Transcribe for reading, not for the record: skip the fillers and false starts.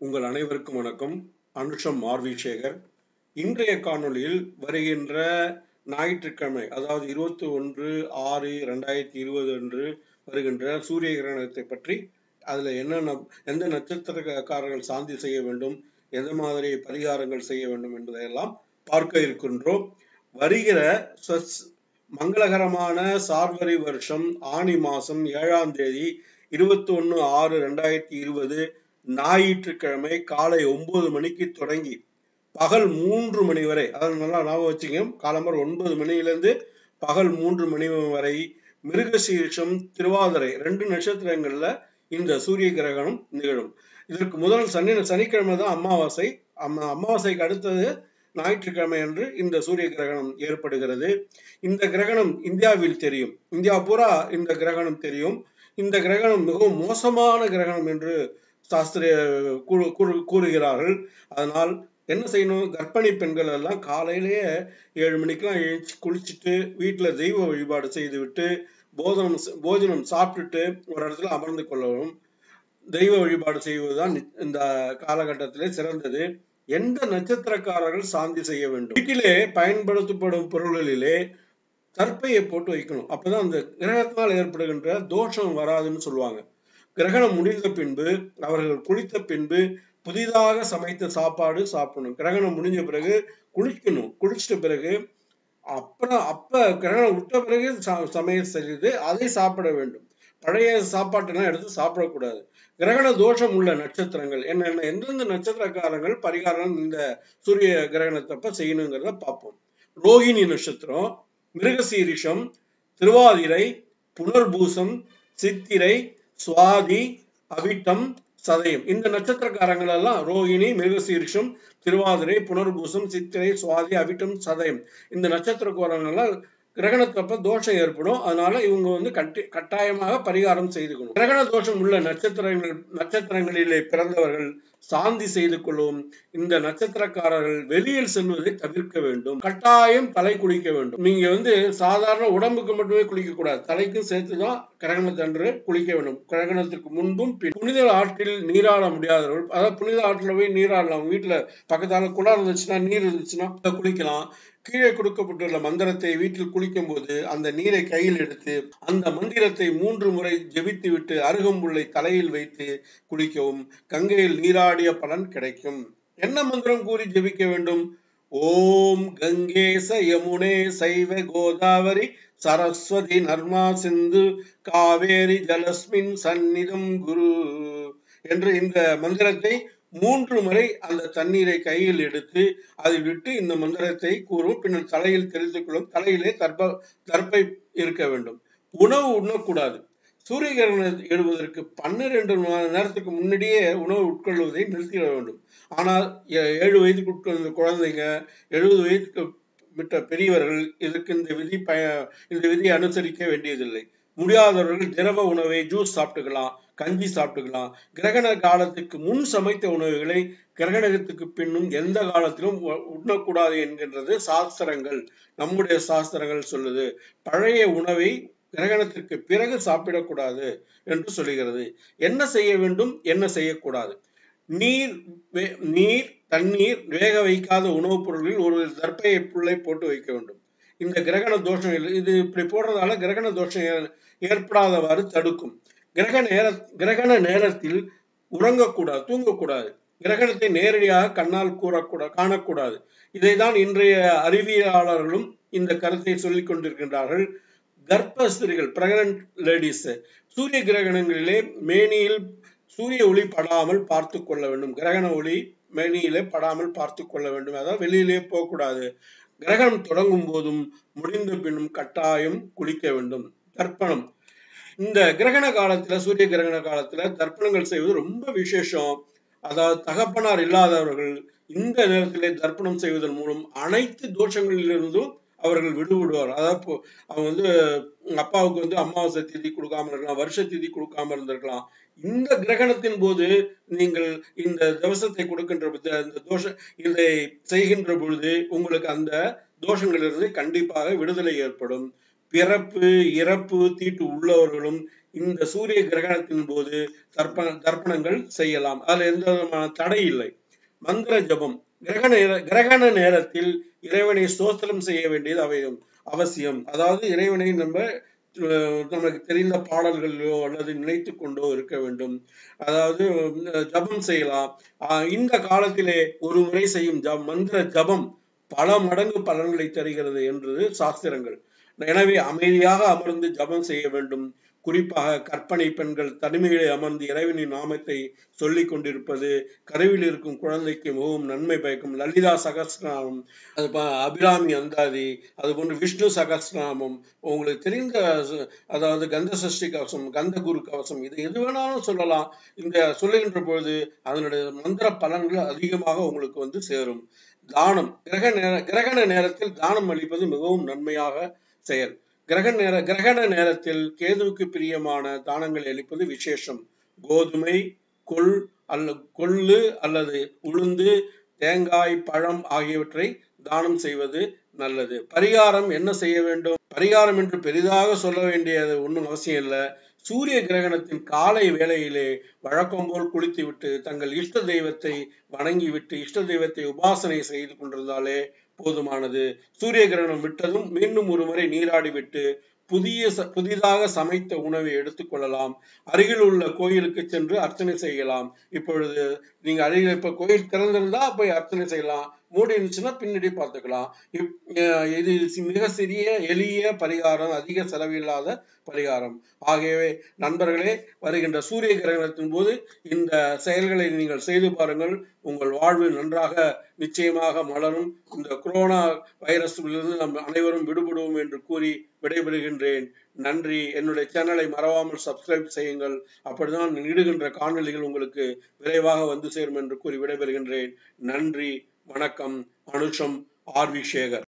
உங்கள் அனைவருக்கும் வணக்கம். அனுஷம் ஆர்வி சேகர். இன்றைய காணொளியில் வருகின்ற ஞாயிற்றுக்கிழமை, அதாவது 21/6/2020 அன்று வருகின்ற சூரிய கிரகணத்தை பற்றி, அதுல எந்த நட்சத்திரக்காரர்கள் சாந்தி செய்ய வேண்டும், எந்த மாதிரி பரிகாரங்கள் செய்ய வேண்டும் என்பதையெல்லாம் பார்க்க இருக்கின்றோம். வருகிற மங்களகரமான சார்வரி வருஷம் ஆனி மாசம் 7ஆம் தேதி 21/6/2020 ஞாயிற்றுக்கிழமை காலை 9 மணிக்கு தொடங்கி பகல் 3 மணி வரை, அதாவது நல்லா ஞாபகம் வச்சுங்க, காலம்பர் 9 மணியிலிருந்து பகல் 3 மணி வரை மிருகசீரிஷம், திருவாதிரை 2 நட்சத்திரங்கள்ல இந்த சூரிய கிரகணம் நிகழும். இதற்கு முதல் சனிக்கிழமை தான் அமாவாசை. அமாவாசைக்கு அடுத்தது ஞாயிற்றுக்கிழமை அன்று இந்த சூரிய கிரகணம் ஏற்படுகிறது. இந்த கிரகணம் இந்தியாவில் தெரியும், இந்தியா பூரா இந்த கிரகணம் தெரியும். இந்த கிரகணம் மிகவும் மோசமான கிரகணம் என்று சாஸ்திரிய கூறுகிறார்கள். அதனால் என்ன செய்யணும், கர்ப்பிணி பெண்கள் எல்லாம் காலையிலேயே 7 மணிக்கெல்லாம் எழுச்சி குளிச்சுட்டு வீட்டுல தெய்வ வழிபாடு செய்து விட்டு போஜனம் சாப்பிட்டுட்டு ஒரு இடத்துல அமர்ந்து கொள்ளவும். தெய்வ வழிபாடு செய்வதுதான் இந்த காலகட்டத்திலே சிறந்தது. எந்த நட்சத்திரக்காரர்கள் சாந்தி செய்ய வேண்டும்? வீட்டிலே பயன்படுத்தப்படும் பொருள்களிலே தர்ப்பையை போட்டு வைக்கணும். அப்பதான் அந்த கிரகத்தினால் ஏற்படுகின்ற தோஷம் வராதுன்னு சொல்லுவாங்க. கிரகணம் முடிந்த பின்பு அவர்கள் குளித்த பின்பு புதிதாக சமைத்த சாப்பாடு சாப்பிடணும். கிரகணம் முடிஞ்ச பிறகு குளிக்கணும். குளிச்சிட்ட பிறகு அப்ப கிரகணம் விட்ட பிறகு சமையல் செய்து அதை சாப்பிட வேண்டும். பழைய சாப்பாட்டெல்லாம் எடுத்து சாப்பிடக்கூடாது. கிரகண தோஷம் உள்ள நட்சத்திரங்கள் என்னென்ன, எந்தெந்த நட்சத்திரக்காரங்கள் பரிகாரம் இந்த சூரிய கிரகணத்தப்ப செய்யணுங்கிறத பார்ப்போம். ரோகிணி நட்சத்திரம், மிருகசீரிஷம், திருவாதிரை, புனர்பூசம், சித்திரை, சுவாதி, அவிட்டம், சதயம். இந்த நட்சத்திரக்காரங்கள் எல்லாம் ரோகிணி, மிருகசீரிஷம், திருவாதிரை, புனர்பூசம், சித்திரை, சுவாதி, அவிட்டம், சதயம். இந்த நட்சத்திரக்காரங்கள்லாம் கிரகணத்தப்ப தோஷம் ஏற்படும். அதனால இவங்க கட்டாயமாக பரிகாரம் செய்துக்கணும். கிரகண தோஷம் உள்ள நட்சத்திரங்களிலே பிறந்தவர்கள் சாந்தி செய்து கொள்ளும். இந்த நட்சத்திரக்காரர்கள் வெளியில் செல்வதை தவிர்க்க வேண்டும். கட்டாயம் தலை குளிக்க வேண்டும். நீங்க சாதாரண உடம்புக்கு மட்டுமே குளிக்க கூடாது, தலைக்கும் சேர்த்துதான் கிரகணத்தன்று குளிக்க வேண்டும். கிரகணத்துக்கு முன்பும் புனித ஆற்றில் நீராட முடியாதவர்கள், அதாவது புனித ஆற்றில் போய் நீராடலாம். வீட்டுல பக்கத்தால குளம் இருந்துச்சுன்னா, நீர் இருந்துச்சுன்னா குளிக்கலாம். கீழே கொடுக்கப்பட்டுள்ள மந்திரத்தை வீட்டில் குளிக்கும் போது அந்த நீரை கையில் எடுத்து அந்த மந்திரத்தை 3 முறை ஜெபித்து விட்டு அருகம்புல்லை தலையில் வைத்து குளிக்கவும். கங்கையில் நீராடிய பலன் கிடைக்கும். என்ன மந்திரம் கூறி ஜெபிக்க வேண்டும்? ஓம் கங்கேச யமுனே சைவ கோதாவரி சரஸ்வதி நர்மா சிந்து காவேரி ஜலஸ்மின் சந்நிதம் குரு என்று இந்த மந்திரத்தை 3 முறை அந்த தண்ணீரை கையில் எடுத்து அதில் விட்டு இந்த மந்திரத்தை கூறும். பின்னர் தலையில் தெரிந்து கொள்ளும். தலையிலே தர்ப்பை இருக்க வேண்டும். உணவு உண்ணக்கூடாது. சூரிய கிரகணம் எழுவதற்கு 12 மணி நேரத்துக்கு முன்னாடியே உணவு உட்கொள்வதை நிறுத்திட வேண்டும். ஆனால் 7 வயதுக்கு உட்கொண்ட குழந்தைங்க, 70 வயதுக்கு விட்ட பெரியவர்கள் இதற்கு இந்த விதியை அனுசரிக்க வேண்டியதில்லை. முடியாதவர்கள் திரவ உணவை ஜூஸ் சாப்பிட்டுக்கலாம், கஞ்சி சாப்பிட்டுக்கலாம். கிரகண காலத்துக்கு முன் சமைத்த உணவுகளை கிரகணத்துக்கு பின்னும் எந்த காலத்திலும் உண்ணக்கூடாது என்கின்றது சாஸ்திரங்கள். நம்முடைய சாஸ்திரங்கள் சொல்லுது. பழைய உணவை கிரகணத்திற்கு பிறகு சாப்பிடக்கூடாது என்று சொல்லுகிறது. என்ன செய்ய வேண்டும், என்ன செய்யக்கூடாது? தண்ணீர், வேக வைக்காத உணவுப் பொருட்களில் ஒரு தர்ப்பையை புல்லை போட்டு வைக்க வேண்டும். இந்த கிரகண தோஷம் இது இப்படி போடுறதால கிரகண தோஷம் ஏற்படாதவாறு தடுக்கும். கிரகண நேரத்தில் உறங்கக்கூடாது, தூங்கக்கூடாது. கிரகணத்தை நேரடியாக கண்ணால் காணக்கூடாது. இதைதான் இன்றைய அறிவியலாளர்களும் இந்த கருத்தை சொல்லிக் கொண்டிருக்கின்றார்கள். கர்ப்பஸ்திரிகள், பிரெக்னன்ட் லேடிஸ், சூரிய கிரகணங்களிலே மேனியில் சூரிய ஒளி படாமல் பார்த்து கொள்ள வேண்டும். கிரகண ஒளி மேனியிலே படாமல் பார்த்து கொள்ள வேண்டும். அதாவது வெளியிலே போகக்கூடாது. கிரகணம் தொடங்கும் போதும் முடிந்த பின்னும் கட்டாயம் குளிக்க வேண்டும். தர்ப்பணம், இந்த கிரகண காலத்துல, சூரிய கிரகண காலத்துல தர்ப்பணங்கள் செய்வது ரொம்ப விசேஷம். அதாவது தகப்பனார் இல்லாதவர்கள் இந்த நேரத்திலே தர்ப்பணம் செய்வதன் மூலம் அனைத்து தோஷங்களிலிருந்தும் அவர்கள் விடுபடுவார். அதாவது அவங்க அப்பாவுக்கு அமாவாசை திதி கொடுக்காம இருக்கலாம், வருஷ திதி கொடுக்காம இருந்திருக்கலாம். இந்த கிரகணத்தின் போது நீங்கள் இந்த தவசத்தை கொடுக்கின்ற இதை செய்கின்ற பொழுது உங்களுக்கு அந்த தோஷங்களிலிருந்து கண்டிப்பாக விடுதலை ஏற்படும். பிறப்பு இறப்பு தீட்டு உள்ளவர்களும் இந்த சூரிய கிரகணத்தின் போது தர்ப்பணங்கள் செய்யலாம். அதுல எந்த விதமான தடை இல்லை. மந்திர ஜபம் கிரகண நேரத்தில் இறைவனை ஸ்தோத்திரம் செய்ய வேண்டியது அவசியம். அதாவது இறைவனை நமக்கு தெரிந்த பாடல்களோ அல்லது நினைத்து கொண்டோ இருக்க வேண்டும். அதாவது ஜபம் செய்யலாம். இந்த காலத்திலே ஒரு முறை செய்யும் மந்திர ஜபம் பல மடங்கு பலன்களை தருகிறது என்று சாஸ்திரங்கள். எனவே அமைதியாக அமர்ந்து ஜபம் செய்ய வேண்டும். குறிப்பாக கற்பனை பெண்கள் தனிமையிலே அமர்ந்து இறைவனின் நாமத்தை சொல்லிக் கொண்டிருப்பது கருவில் இருக்கும் குழந்தைக்கு மிகவும் நன்மை பயக்கும். லலிதா சகஸ்ரநாமம், அபிராமி அந்தாதி, அது போன்று விஷ்ணு சகஸ்ரநாமம், உங்களுக்கு தெரிந்த அதாவது கந்த சஷ்டி கவசம், கந்த குரு கவசம், இது எது வேணாலும் சொல்லலாம். இந்த சொல்லுகின்ற பொழுது அதனுடைய மந்திர பலன்கள் அதிகமாக உங்களுக்கு சேரும். தானம், கிரகண நேரத்தில் தானம் அளிப்பது மிகவும் நன்மையாக செயல். கிரகண நேரத்தில் கேதுவுக்கு பிரியமான தானங்களை அளிப்பது விசேஷம். கோதுமை, கொள்ளு அல்லது உளுந்து, தேங்காய், பழம் ஆகியவற்றை தானம் செய்வது நல்லது. பரிகாரம் என்ன செய்ய வேண்டும்? பரிகாரம் என்று பெரிதாக சொல்ல வேண்டியது ஒன்றும் அவசியம் இல்லை. சூரிய கிரகணத்தின் காலை வேளையிலே வழக்கம் போல் குளித்துவிட்டு தங்கள் இஷ்ட தெய்வத்தை வணங்கிவிட்டு இஷ்ட தெய்வத்தை உபாசனை செய்து கொண்டிருந்தாலே போதுமானது. சூரிய கிரகணம் விட்டதும் மீண்டும் ஒரு முறை நீராடிவிட்டு புதிதாக சமைத்த உணவை எடுத்துக்கொள்ளலாம். அருகில் உள்ள கோயிலுக்கு சென்று அர்ச்சனை செய்யலாம். இப்பொழுது நீங்க அருகில் இப்ப கோயில் திறந்திருந்தா போய் அர்ச்சனை செய்யலாம், மூடி இருந்துச்சுன்னா பின்னாடி பார்த்துக்கலாம். இது மிக சிறிய எளிய பரிகாரம், அதிக செலவில்லாத பரிகாரம். ஆகவே நண்பர்களே, வருகின்ற சூரிய கிரகணத்தின் போது இந்த செயல்களை நீங்கள் செய்து பாருங்கள். உங்கள் வாழ்வு நன்றாக நிச்சயமாக மலரும். இந்த கொரோனா வைரஸிலிருந்து நாம் அனைவரும் விடுபடுவோம் என்று கூறி விடைபெறுகின்றேன். நன்றி. என்னுடைய சேனலை மறவாமல் சப்ஸ்கிரைப் செய்யுங்கள். அப்படிதான் இடுகின்ற காணொளிகள் உங்களுக்கு விரைவாக வந்து சேரும் என்று கூறி விடைபெறுகின்றேன். நன்றி, வணக்கம். அனுஷம், ஆர்வி சேகர்.